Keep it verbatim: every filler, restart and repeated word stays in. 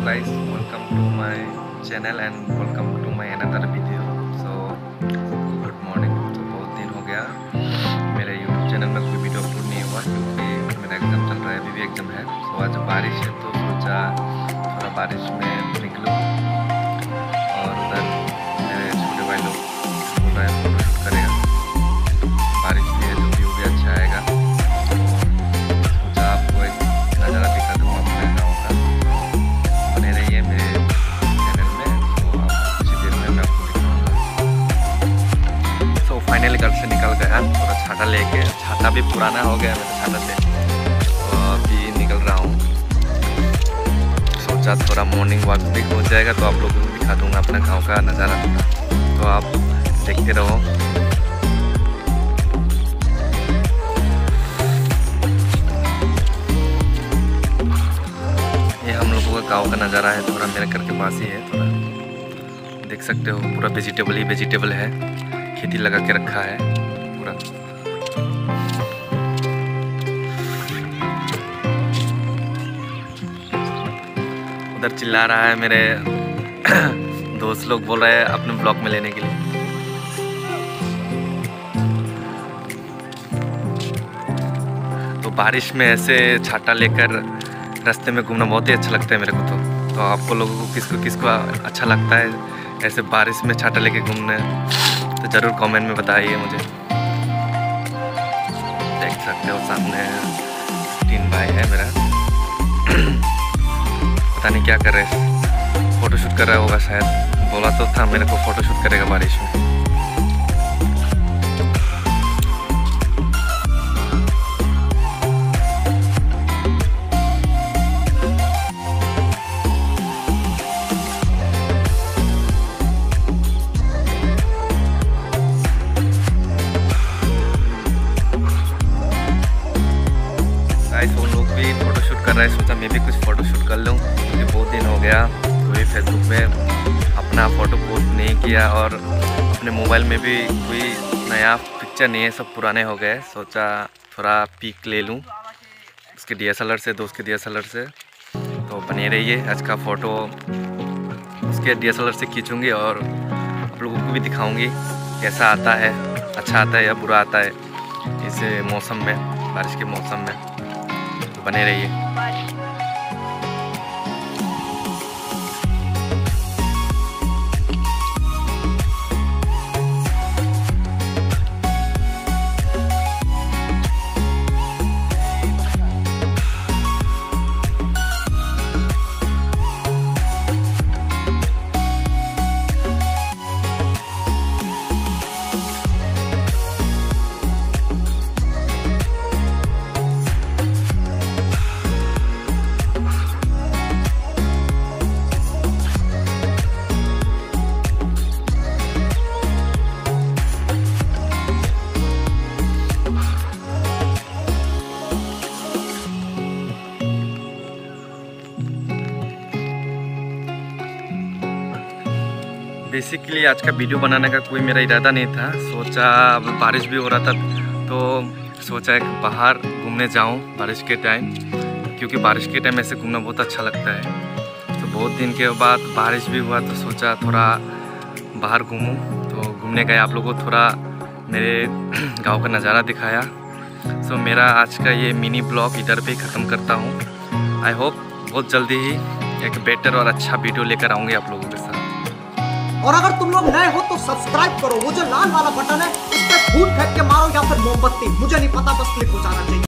guys, welcome to my channel and welcome to my another video. So good morning. तो बहुत दिन हो गया मेरे YouTube चैनल में कोई वीडियो अपलोड नहीं हुआ क्योंकि मेरा एग्ज़ाम चल रहा है, अभी भी एग्ज़ाम है। तो आज बारिश है तो सोचा थोड़ा बारिश में निकलूँ और उधर मेरे छोटे भाई लोग बोल रहे हैं फोटो शूट करेगा, बारिश भी है तो व्यू भी अच्छा आएगा। सोचा आपको एक नज़ारा दिखा दूँ अपने गाँव का। बने रहिए मेरे चैनल में, तो आप कुछ देर में मैं आपको दिखाऊंगा। सो फाइनली घर से निकल गया, थोड़ा छाता लेके, छाता भी पुराना हो गया मेरा छाता से, तो अभी निकल रहा हूँ। सोचा थोड़ा मॉर्निंग वॉक भी हो जाएगा तो आप लोगों को दिखा दूँगा अपना गाँव का नज़ारा, तो आप देखते रहो। गाँव का नज़ारा है, थोड़ा मेरे घर के पास ही है। थोड़ा देख सकते हो पूरा वेजिटेबल ही वेजिटेबल है, खेती लगा के रखा है पूरा। उधर चिल्ला रहा है मेरे दोस्त लोग, बोल रहे हैं अपने ब्लॉग में लेने के लिए। तो बारिश में ऐसे छाता लेकर रास्ते में घूमना बहुत ही अच्छा लगता है मेरे को। तो तो आपको लोगों को किसको किसको अच्छा लगता है ऐसे बारिश में छाता लेके घूमने, तो ज़रूर कमेंट में बताइए मुझे। देख सकते हो सामने तीन भाई है मेरा, पता नहीं क्या कर रहे हैं, फ़ोटो शूट कर रहा होगा शायद। बोला तो था मेरे को फ़ोटो शूट करेगा बारिश में। वो लोग भी फ़ोटो शूट कर रहे हैं, सोचा मैं भी कुछ फ़ोटो शूट कर लूँ क्योंकि बहुत दिन हो गया कोई फेसबुक पे अपना फ़ोटो पोस्ट नहीं किया और अपने मोबाइल में भी कोई नया पिक्चर नहीं है, सब पुराने हो गए। सोचा थोड़ा पिक ले लूँ उसके डी एस एल आर से, दोस्त के डी एस एल आर से। तो बने रहिए, आज का फ़ोटो उसके डी एस एल आर से खींचूँगी और आप लोगों को भी दिखाऊँगी कैसा आता है, अच्छा आता है या बुरा आता है इस मौसम में, बारिश के मौसम में। बने रहिए। बेसिकली आज का वीडियो बनाने का कोई मेरा इरादा नहीं था। सोचा अब बारिश भी हो रहा था तो सोचा एक बाहर घूमने जाऊं बारिश के टाइम, क्योंकि बारिश के टाइम ऐसे घूमना बहुत अच्छा लगता है। तो बहुत दिन के बाद बारिश भी हुआ तो सोचा थोड़ा बाहर घूमूं, तो घूमने गए, आप लोगों को थोड़ा मेरे गांव का नज़ारा दिखाया। सो मेरा आज का ये मिनी ब्लॉग इधर पे ख़त्म करता हूँ। आई होप बहुत जल्दी ही एक बेटर और अच्छा वीडियो लेकर आऊँगी आप लोगों के साथ। और अगर तुम लोग नए हो तो सब्सक्राइब करो, वो जो लाल वाला बटन है उस पर फूट फेंक के मारो या फिर मोमबत्ती, मुझे नहीं पता, बस क्लिक हो जाना चाहिए।